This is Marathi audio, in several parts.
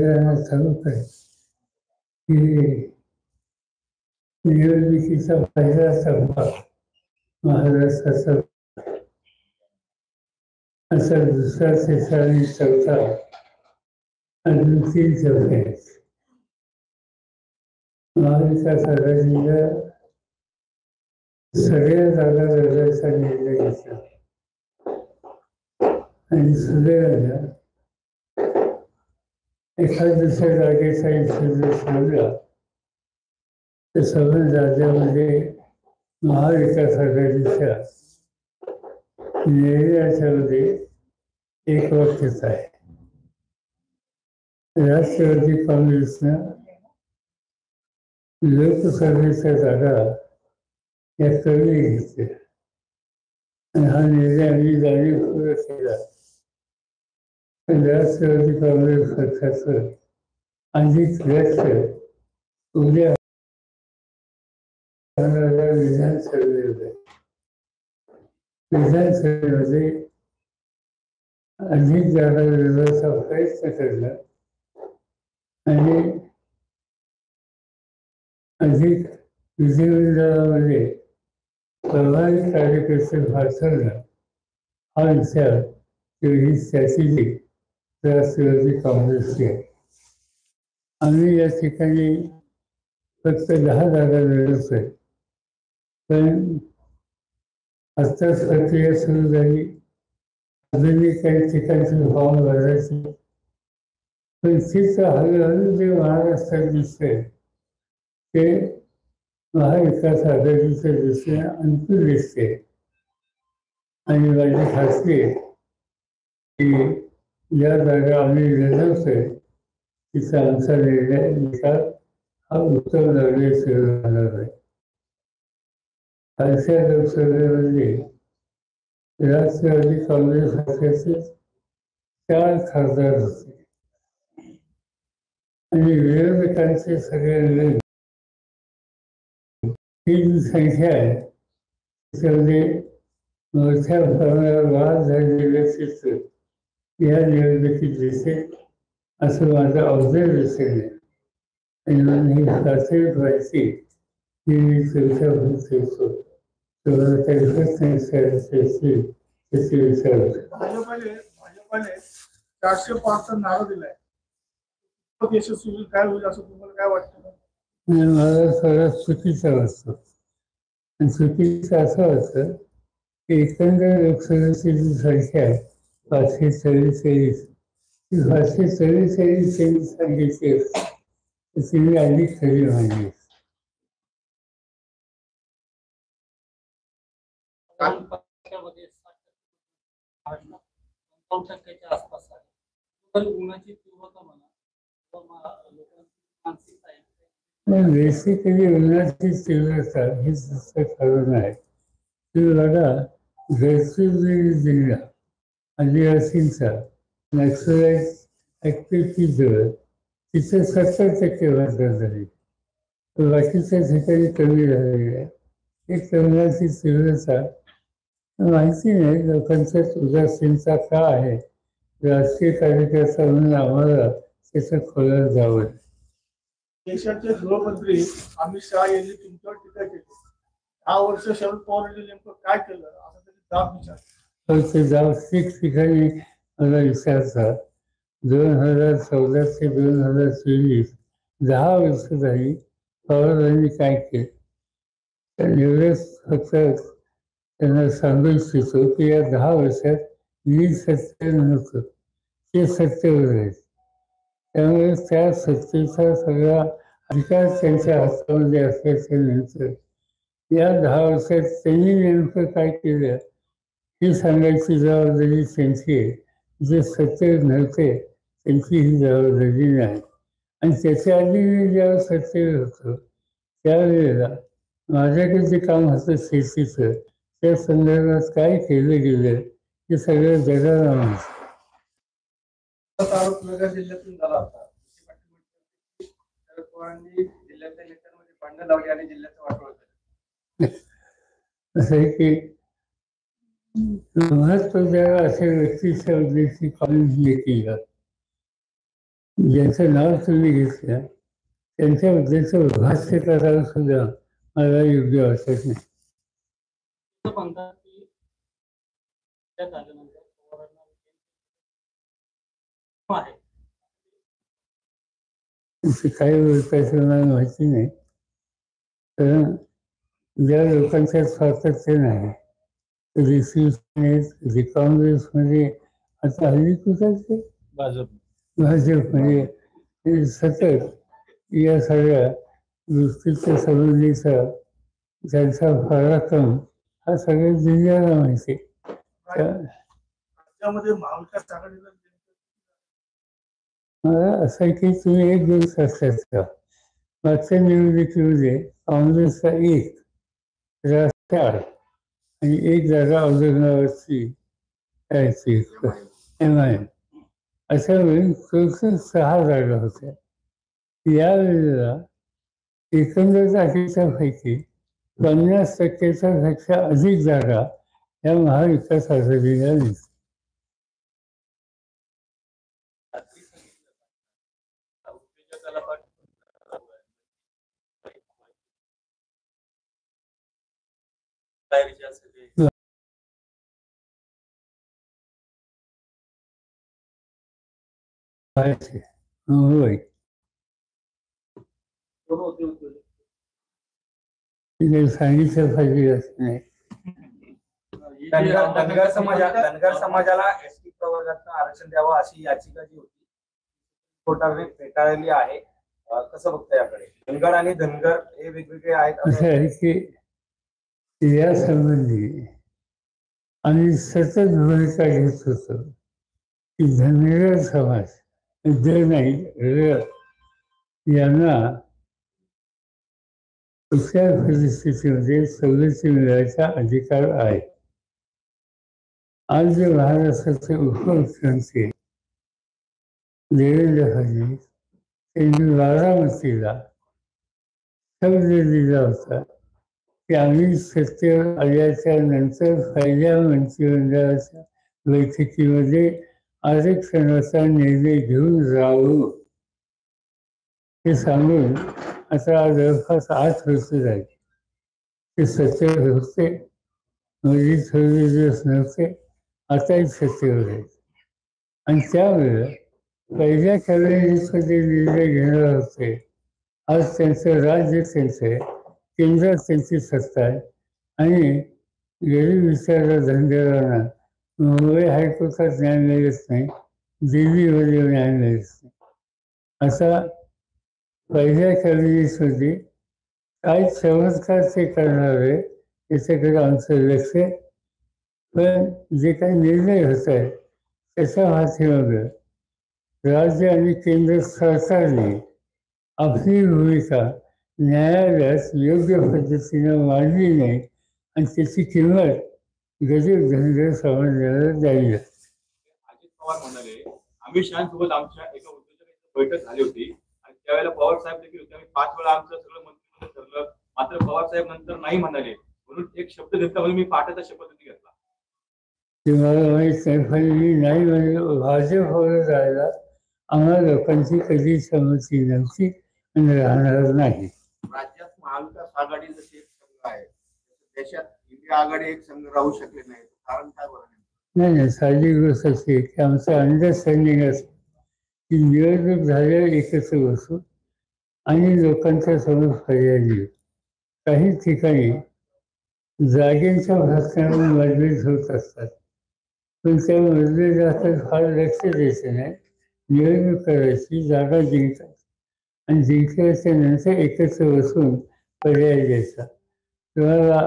सगळ्यांना ठाऊक आहे की निवडणुकीचा पहिला टप्पा महाराष्ट्राचा, असा दुसरा, तिसरा आणि चौथा अजून 3 टप्पे आहेत. महाविकास आघाडीला सगळ्या जागा लढवायचा निर्णय घेतला आणि सुदैवाला एखाद दुसऱ्या जागेचा इश्यू सांगला तर सगळ्या राज्यामध्ये महाविकास आघाडीच्या निर्णयाच्यामध्ये एकवाक्यता आहे. राष्ट्रवादी काँग्रेसनं लोकसभेच्या जागा या कमी घेतल्या आणि हा निर्णय आम्ही जाणीवपूर्वक केला. राष्ट्रवादी काँग्रेस पक्षाचं अधिक लक्ष उद्या विधानसभेमध्ये अधिक जागा लढवण्याचा प्रयत्न करला आणि अधिक विधिमंडळामध्ये प्रभावी कार्यकर्ते पाठवणं हा विचार ही स्ट्रॅटेजी राष्ट्रवादी काँग्रेसची आहे. आम्ही या ठिकाणी फक्त 10 जागा लढवतोय, पण आत्ताच प्रक्रिया सुरू झाली. अजूनही काही ठिकाणचे फॉर्म भरायचे, पण तिथं हळूहळू जे महाराष्ट्रात दिसतंय ते महाविकास आघाडीच्या दृष्टीने अनुकूल दिसते आणि माझी खात्री आहे की ज्या जागा आम्ही लढवतोय तिचा आमचा निर्णय निकाल हा उत्तम लागले सुरू होणार आहे. कालच्या लोकसभेमध्ये राष्ट्रवादी काँग्रेस पक्षाचे 4 खासदार होते आणि विरोधकांचे सगळे मिळून ही जी संख्या आहे त्याच्यामध्ये मोठ्या प्रमाणावर वाद झालेले चित्र या निवडणुकीत दिसेल असं माझं ऑब्झर्वेशन आहे. आणि म्हणून ही प्राथमिक माहिती ही मी तुमच्याकडून ठेवतो. तुम्हाला काही प्रश्न विचारायचे असतील त्याचे विचारतो. भाजपाने 405 नारा दिलाय, यशस्वी काय होईल असं तुम्हाला काय वाटतं? मला थोडा चुकीचा वाटतो. आणि चुकीचं असं वाटतं की एकंदर लोकसभेची जी संख्या आहे 544, ती 544 सांगितली असते ती अधिक खरी मानली. बेसिकली उन्हाची तीव्रता हे दुसरं कारण आहे. तुम्ही बघा गडचिरोली जिल्हा आदिवासींचा नॅचरलाइज ॲक्टिव्हिटी जवळ तिथे 70% मतदान झाली, बाकीच्या ठिकाणी कमी झालेली आहे. एक उन्हाची तीव्रता माहिती नाही लोकांच्यात उदासीनता का आहे. राजकीय कार्यकर्ता म्हणून आम्हाला त्याचं खोलात जावं. देशाचे गृहमंत्री अमित शहा यांनी तुमच्यावर टीका केली. 10 वर्ष शरद पवारांनी नेमकं काय केलं असं त्यांनी जाब विचारला. ते जाब 6 ठिकाणी मला विचारतात. 2014 ते 2023 10 वर्ष झाली पवारांनी काय केलं. तर एवढंच फक्त त्यांना सांगू इच्छितो की या 10 वर्षात मी सत्य नव्हतं, ते सत्तेवर आहे. त्यामुळे त्या सत्तेचा सगळा अधिकार त्यांच्या हातामध्ये असल्याच्या नंतर या 10 वर्षात त्यांनी नेमकं काय केलं ही सांगायची जबाबदारी त्यांची आहे. जे सत्तेवर नव्हते त्यांची ही जबाबदारी नाही. आणि त्याच्या आधी मी जेव्हा सत्तेवर होतो त्यावेळेला माझ्याकडे जे काम होतं शेतीचं त्या संदर्भात काय केलं गेलं हे सगळं जगाला माहिती. आरोप वेगळ्या जिल्ह्यातून झाला होता. शरद पवारांनी जिल्ह्यातल्या नेत्यांमध्ये भांडण लावली आणि जिल्ह्याचं वाटोळं केलं. असं आहे की महत्त्वाच्या अशा व्यक्तीच्या उद्देशी कॉलेज केलं ज्यांचं नाव तुम्ही घेतलं त्यांच्याबद्दलचं भाष्य करायला सुद्धा मला योग्य वाटत नाही. असं म्हणतात की त्यात आल्यानंतर पवारांना आहे ते काही बोलतायचं मला माहिती नाही, कारण ज्या लोकांच्या स्वातंत्र्य नाही, कधी शिवसेनेत कधी काँग्रेसमध्ये, आता हल्ली कुठे भाजपमध्ये हे सतत या सगळ्या गोष्टीच्या संबंधीचा त्यांचा पराक्रम हा सगळ्या जिल्ह्याला माहिती. राज्यामध्ये महाविकास आघाडीला मला असं आहे की तुम्ही एक दिवस असल्याचा मागच्या निवडणुकीमध्ये काँग्रेसचा 1, राष्ट्र आणि 1 जागा औरंगाबादची MIM अशा वेळी टोटल 6 जागा होत्या. यावेळेला एकंदर जागेच्या पैकी 50%च्या पेक्षा अधिक जागा या महाविकास आघाडीला दिसतात. होय, सांगितलं पाहिजे असं नाही. धनगर समाजाला एसटी प्रवर्गातून आरक्षण द्यावं अशी याचिका जी होती कोर्टाने फेटाळली आहे. कसं बघता याकडे? धनगर आणि धनगर हे वेगवेगळे आहेत. असं आहे की या संबंधी आम्ही सतत भूमिका घेत होतो की धनगर समाज नाही यांना कुठल्या परिस्थितीमध्ये सवलती मिळायचा अधिकार आहे. आज जे महाराष्ट्राचे उपमुख्यमंत्री देवेंद्र फडणवीस त्यांनी बारामतीला शब्द दिला होता की आम्ही सत्तेवर आल्याच्या नंतर पहिल्या मंत्रिमंडळाच्या बैठकीमध्ये आरक्षणाचा निर्णय घेऊन जाऊ हे सांगून आता जवळपास 8 वर्ष झाली. ते सत्तेवर होते, मध्ये थोडे दिवस नव्हते, आताही सत्तेवर आहेत. आणि त्यावेळेला पहिल्या कॅबिनेटमध्ये निर्णय घेणार होते. आज त्यांचं राज्य त्यांचं आहे, केंद्रात त्यांची सत्ता आहे आणि गरीब विचारला धनगरांना मुंबई हायकोर्टात न्याय मिळत नाही, दिल्लीमध्ये न्याय मिळत नाही. असा पहिल्या कॅबिनेटमध्ये काय चमत्कार ते करणार आहे याच्याकडे आमचं लक्ष आहे. पण जे काही निर्णय होत आहे त्याच्या पाठीमागं राज्य आणि केंद्र सरकारने आपली भूमिका न्यायालयात योग्य पद्धतीने मांडली नाही आणि त्याची किंमत गरीब धनगर समाजाला द्यावी लागते. अजित पवार म्हणाले अमित शहासोबत आमच्या एका उद्योजकांची बैठक झाली होती आणि त्यावेळेला पवार साहेब देखील होते. आम्ही 5 वेळा आमचं सगळं मंत्रिमंडळ ठरलं, मात्र पवार साहेब नंतर नाही म्हणाले, म्हणून एक शब्द घेतला म्हणून मी पाठाचा शपथ घेतला. ते मला माहीत नाही, पण मी नाही म्हणजे भाजपवर जायला आम्हाला लोकांची कधी संमती नव्हती आणि राहणार नाही. राज्यात महाविकास आघाडी जशी एक संघ आहे, देशात इंडिया आघाडी एक संघ राहू शकले नाही. कारण काय बरं? नाही, साहजिक गोष्ट अशी आहे की आमचं अंडरस्टँडिंग असं की निवडणूक झाल्यावर एकत्र बसू आणि लोकांच्या समोर पर्याय देऊ. काही ठिकाणी जागेच्या भाषणावर मतभेद होत असतात, पण त्या मतभेदाकडे फार लक्ष द्यायचं नाही. निवडणूक करायची, जागा जिंकतात आणि जिंकल्याच्या नंतर एकत्र बसून पर्याय द्यायचा. तुम्हाला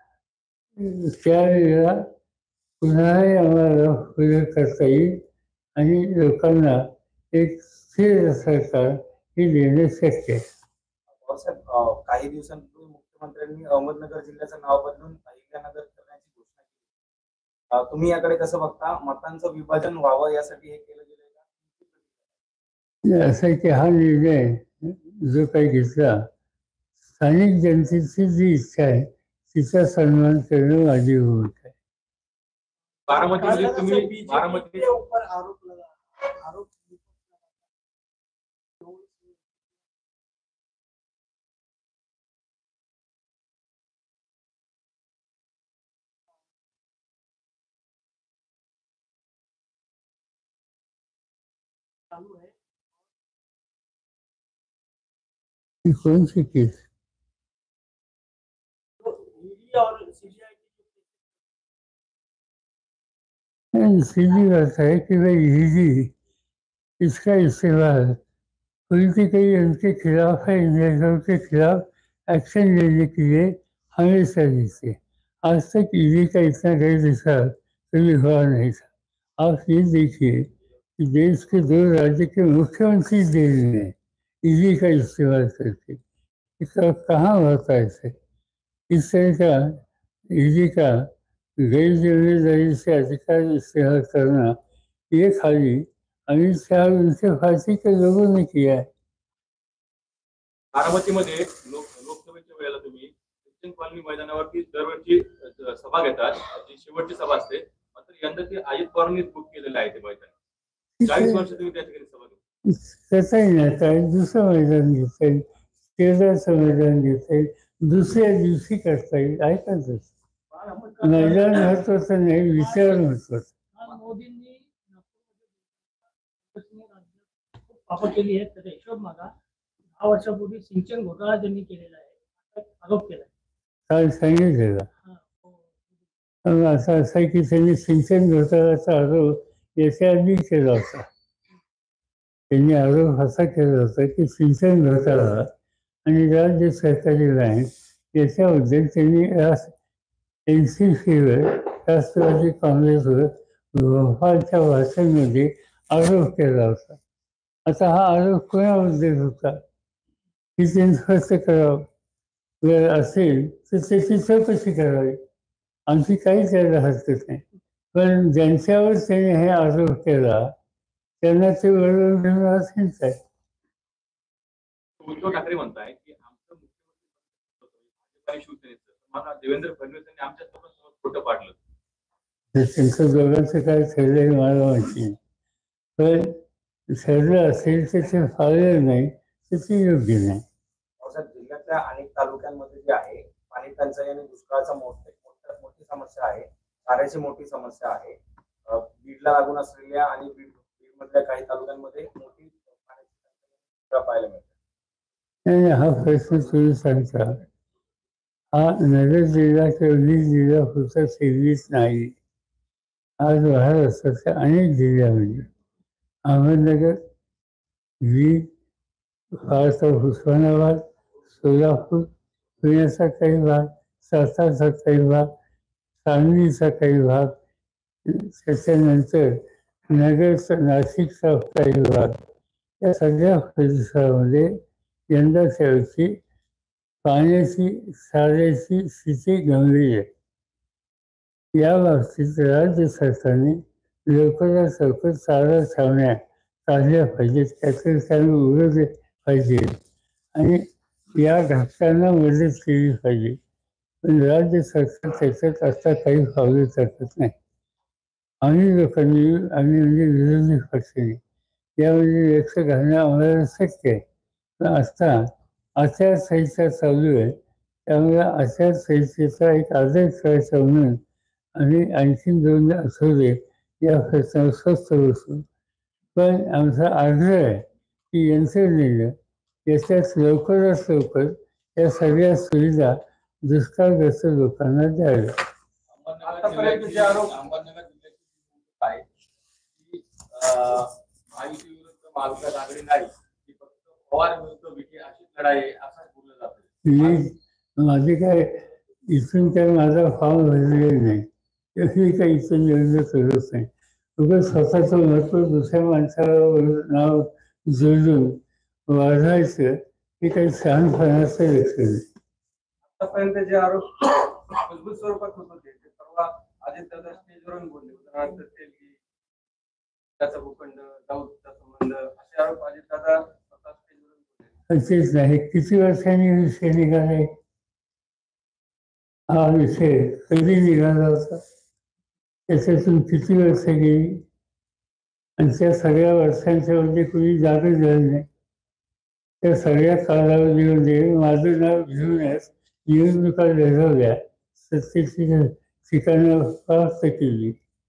त्यावेळेला पुन्हाही आम्हाला पुढे करता येईल आणि लोकांना एक स्थिर सरकार हे देणं शक्य आहे. पवारसाहेब, काही दिवसांपूर्वी मुख्यमंत्र्यांनी अहमदनगर जिल्ह्याचं नाव बदलून अहिल्यानगर करण्याची घोषणा केली. तुम्ही याकडे कसं बघता? मतांचं विभाजन व्हावं यासाठी हे केलं गेलं का? असं आहे की हा निर्णय जो काही घेतला, स्थानिक जनतेची जी इच्छा आहे तिचा सन्मान करणं माझी भूमिका आहे. बारामतीमध्ये तुम्ही बीजेपी के ऊपर आरोप चालू है ये कौन सी केस? तो ईडी और सीबीआई की सीधी बात है कि भाई ईडी इसका इस्तेमाल पॉलिटिकली उनके खिलाफ है, इंडियनों के खिलाफ एक्शन लेने के लिए हमेशा से आज तक ईडी का इतना गैर विचार कभी हुआ नहीं था। आप ये देखिए कि देश के 2 राज्य के मुख्यमंत्री जेल में ईडी का इस्तेमाल करके इसका कहाँ होता है इसे? इस तरह का ईडी का गैर जिम्मेदारी से अधिकार इस्तेमाल करना ये खाली अमित शाह और उनके पार्टी के लोगों ने किया है। बारामतीमध्ये लोकसभेच्या वेळेला तुम्ही ख्रिश्चन कॉलनी मैदानावरती दरवर्षी सभा घेतात, जी शेवटची सभा असते. मात्र यंदा ती अजित पवारांनीच बुक केलेलं आहे ते मैदान. 40 वर्ष तुम्ही त्या ठिकाणी सभा घेता. त्याचाही नाही आहे, दुसरं मैदान घेता येईल, शेजारचं मैदान घेता येईल, दुसऱ्या दिवशी करता येईल. ऐकायचंच मैदान महत्वाचं नाही, विचार महत्वाचा. मोदींनी खूप वापर केली आहे त्याचा हिशोब मागा. 10 वर्षापूर्वी सिंचन घोटाळा त्यांनी केलेला आहे, आरोप केला. काल सांगितलं असं असं आहे की त्यांनी सिंचन घोटाळ्याचा आरोप याच्या आधी केला होता. त्यांनी आरोप असा केला होता की सिंचन घोटाळा आणि राज्य सरकारी बँक याच्याबद्दल त्यांनी NCPवर राष्ट्रवादी काँग्रेसवर भोपाळच्या भाषणांमध्ये आरोप केला होता. आता हा आरोप कोणाबद्दल होता ही त्यांनी स्पष्ट करावं. जर असेल तर त्याची चौकशी करावी, आमची काही त्याला हरकत नाही. पण ज्यांच्यावर त्याने हे आरोप केला त्यांना ते बरोबर घेऊन असेलच आहे. उद्धव ठाकरे म्हणताय की आमचं मुख्यमंत्री शिवसेनेचं मला देवेंद्र फडणवीस यांनी आमच्या समोर खोटं पाडलं. त्यांचं दोघांचं काय ठरलंय मला माहिती नाही, पण ठरलं असेल तर ते फाळलं नाही तर ते योग्य नाही. जिल्ह्यातल्या अनेक तालुक्यांमध्ये जे आहे पाणी टंचाई आणि दुष्काळाचा मोठी समस्या आहे, चाऱ्याची मोठी समस्या आहे. बीडला लागून असलेल्या आणि बीडमधल्या काही तालुक्यांमध्ये मोठी पाण्याची टंचाई पाहायला मिळते. हा प्रश्न तुम्ही सांगता, हा नगर जिल्हा किंवा वीज जिल्हा पुरता सीमित नाही. आज महाराष्ट्राच्या अनेक जिल्ह्यामध्ये अहमदनगर, बीड, उस्मानाबाद, सोलापूर, पुण्याचा काही भाग, सातारचा काही भाग, सांगलीचा काही भाग, त्याच्यानंतर नगरचा नाशिकचा काही भाग, या सगळ्या परिसरामध्ये यंदाच्या वर्षी पाण्याची साऱ्याची स्थिती गंभीर आहे. या बाबतीत राज्य सरकारने लवकरात लवकर चारा छावण्या काढल्या पाहिजेत, त्याने उघडले पाहिजे आणि या घटकांना मदत केली पाहिजे. पण राज्य सरकार त्याच्यात आता काही पावलं टाकत नाही. आम्ही लोकांनी म्हणजे विरोधी पक्षाने यामध्ये व्यक्त घालणं आम्हाला शक्य आहे. पण आता आचारसंहिता चालू आहे, त्यामुळे आचारसंहितेचा एक आदर करायचा म्हणून आम्ही आणखीन 2 आठवडे या प्रश्नावर स्वस्त बसू. पण आमचा आग्रह आहे की यंत्रणेनं याच्यात लवकरात लवकर या सगळ्या सुविधा दुष्काळग्रस्त लोकांना द्याव्या. अहमदनगर जिल्ह्याची आहे की महायुती विरुद्ध महाविकास आघाडी नाही, ती फक्त पवार विरुद्ध विखे अशीच लढाई आहे असं बोललं जातं. माझे काय इथून काय माझा फॉर्म भरलेला नाही, मी काही इथून निर्णय करत नाही. उगाच स्वतःचं महत्व दुसऱ्या माणसाला नाव जोडून वाढवायचं हे काही शहाणपणाचं लक्षण नाही. आतापर्यंत जे आरोप मजबूत स्वरूपात होत होते ते परवा आदित्यदादा स्टेजवरून बोलले. उदाहरणार्थ तेलगी, त्याचा भूखंड, दाऊदचा संबंध असे आरोप आदित्यदादा स्वतः स्टेजवरून बोलले. तेच नाही, किती वर्षांनी विषय निघाले, हा विषय कधी निघाला होता, त्याच्यातून किती वर्ष गेली आणि त्या सगळ्या वर्षांच्या मध्ये कुणी जागच झालं नाही. त्या सगळ्या कालावधीमध्ये माझं नाव घेऊनच निवडणुका लढवल्या, सत्तेची ठिकाणं प्राप्त केली.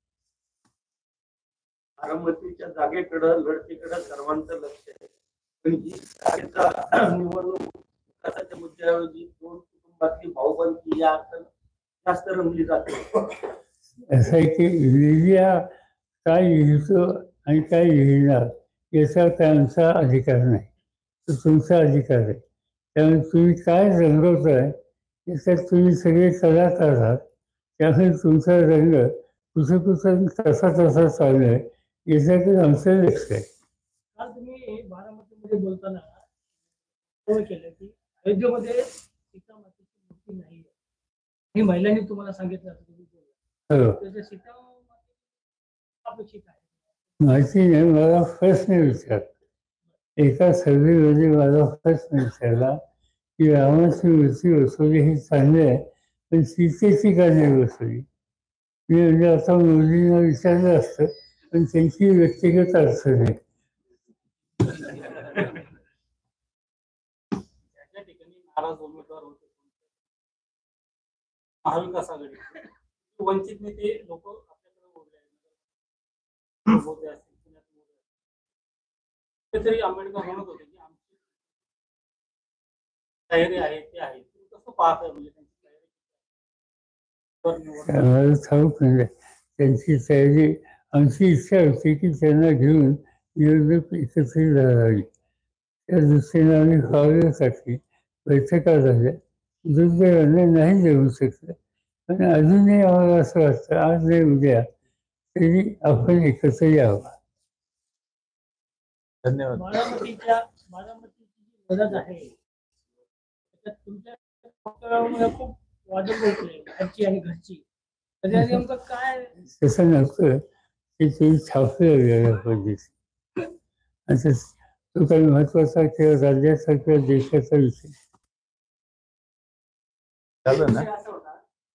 बारामतीच्या जागेकडं लढतीकडं सर्वांचं लक्ष आहे, पण ही जागेचा निवडणूक विकासाच्या मुद्द्याऐवजी दोन कुटुंबातली भाऊबंदी या अर्थ जास्त रंगली जाते. असं आहे की मीडिया काय लिहितो आणि काय लिहिणार याचा त्यांचा अधिकार नाही, तो तुमचा अधिकार आहे. त्यामुळे तुम्ही काय रंगवताय याच्यात तुम्ही सगळे कलाकार आहात. त्यामुळे तुमचा रंग कुठं कसा चालू आहे याच्याकडे आमचं लक्ष आहे. काल तुम्ही बारामतीमध्ये बोलताना केलं की अयोध्येमध्ये सीता मातेची मूर्ती नाही आहे, हे महिलांनी तुम्हाला सांगितलं असं तुम्ही बोलला. हो, त्याचं सीता अपेक्षित आहे. माहिती नाही, मला प्रश्न विचार एका सर्वेमध्ये मला प्रश्न विचारला की रामाची मूर्ती बसवली ही चांगली आहे, पण सीतेची का नाही बसवली. मी म्हणजे आता मोदींना विचारलं असतं, पण त्यांची व्यक्तिगत अडचण आहे. ज्या ठिकाणी नाराज उमेदवार होते महाविकास आघाडी वंचित नेते लोक आपल्याकडे ओढले आहेत. कुठेतरी आंबेडकर म्हणत होते की आमची तयारी आहे ते आहे, तुम्ही कसं पाहताय म्हणजे त्यांची तयारी मला ठाऊक नाही त्यांची तयारी. आमची इच्छा होती की त्यांना घेऊन निवडणूक एकत्रित लढावी. त्या दृष्टीने आम्ही पावलं टाकली, बैठका झाल्या. दुर्दैवाने नाही देऊ शकलं, पण अजूनही आम्हाला असं वाटतं आज नाही उद्या तरी आपण एकत्र यावं. धन्यवाद. बारामतीची जी गरज आहे त्याच्यात तुमच्या वक्तव्यामुळे खूप वादळ उठले, घरची आणि घरची. त्याच्या नेमकं काय तसं नव्हतं की तुम्ही छापलं वेगळ्या पद्धतीने. असं तो काही महत्वाचा किंवा राज्याचा किंवा देशाचा विषय झालं ना. असं होता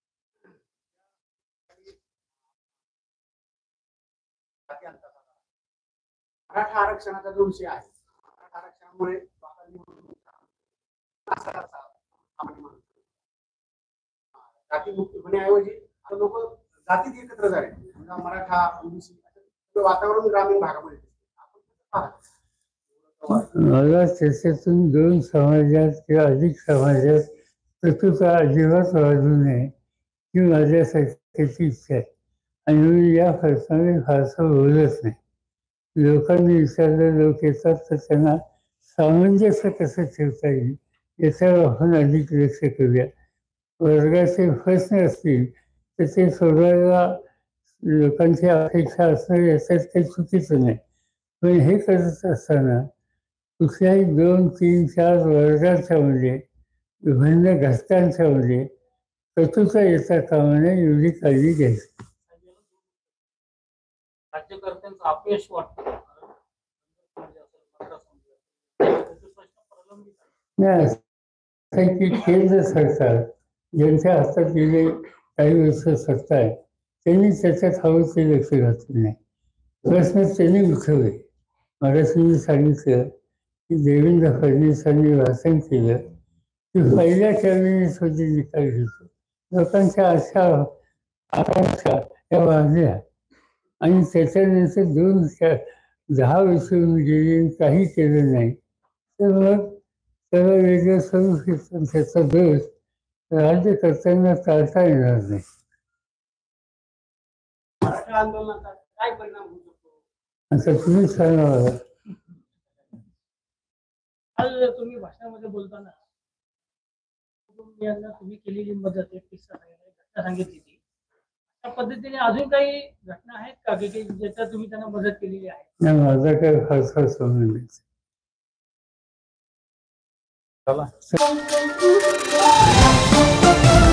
मराठा आरक्षणाचा जो विषय आहे, मराठा आरक्षणामुळे जातीमुक्त होण्याऐवजी आता लोक जातीत एकत्र झाले. मराठा ओबीसी वातावरण ग्रामीण भागामध्ये मला त्याच्यातून दोन समाजात किंवा अधिक समाजात प्रकृता अजिबात वाढू नये ही माझ्यासाठीची इच्छा आहे. आणि मी या प्रश्नाने फारसं बोलत नाही. लोकांनी विचारलं, लोक येतात तर त्यांना सामंजस्य कसं ठेवता येईल याच्यावर आपण अधिक लक्ष करूया. वर्गाचे प्रश्न असतील तर ते सोडवायला लोकांची अपेक्षा असणं याच्यात काही चुकीचं नाही. पण हे करत असताना कुठल्याही 2, 3, 4 वर्गाच्या मध्ये विभिन्न घटकांच्या मध्ये कटुता येता कामा नये एवढी काळजी घ्यायची. राज्यकर्त्यांचं अपयश वाटतं नाही, असं आहे की केंद्र सरकार ज्यांच्या हातात गेले काही वर्ष सत्ता आहे त्यांनी त्याच्यात हवं ते लक्ष घातलं नाही. प्रश्न त्यांनी उठवले. मगाशी मी सांगितलं की देवेंद्र फडणवीसांनी भाषण केलं की पहिल्या कॅबिनेटमध्ये निकाल घेतो. लोकांच्या आशा आकांक्षा या वाढल्या आणि त्याच्यानंतर 10 वर्ष गेली काही केलं नाही, तर मग त्याला वेगळं स्वरूप घेतलं. त्याचा दोष राज्यकर्त्यांना टाळता येणार नाही. मराठा आंदोलनाचा काय परिणाम होऊ शकतो असं तुम्ही सांगा मला. काल तुम्ही भाषणामध्ये बोलताना कुटुंबियांना तुम्ही केलेली मदत एक किस्सा घटना सांगितली ती. त्या पद्धतीने अजून काही घटना आहेत का की ज्याच्यात तुम्ही त्यांना मदत केलेली आहे? नाही, माझा काही फारसा संबंध नाही. चला.